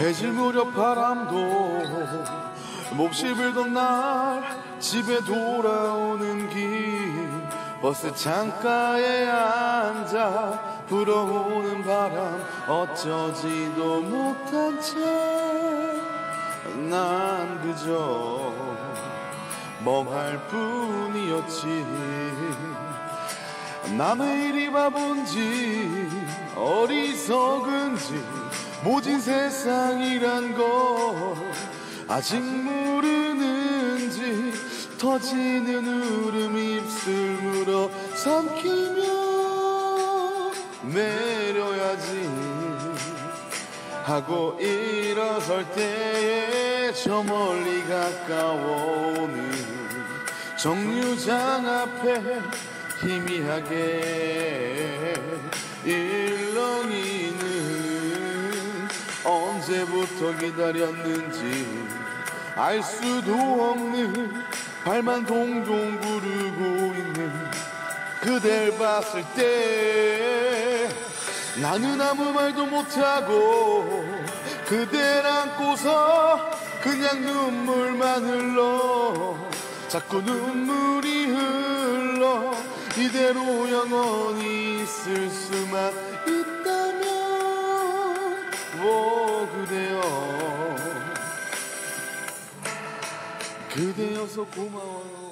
해질 무렵 바람도 몹시 불던 날 집에 돌아오는 길 버스 창가에 앉아 불어오는 바람 어쩌지도 못한 채 난 그저 멍할 뿐이었지. 남의 일이 바본지 어리석은지 모진 세상이란 걸 아직 모르는지 터지는 울음 입술 물어 삼키며 내려야지 하고 일어설 때에 저 멀리 가까워오는 정류장 앞에 희미하게 일렁이는 언제부터 기다렸는지 알 수도 없는 발만 동동 구르고 있는 그댈 봤을 때 나는 아무 말도 못하고 그댈 안고서 그냥 눈물만 흘러 자꾸 눈물이 흘러 이대로 영원히 있을 수만 있다면 오 그대여 그대여서 고마워요.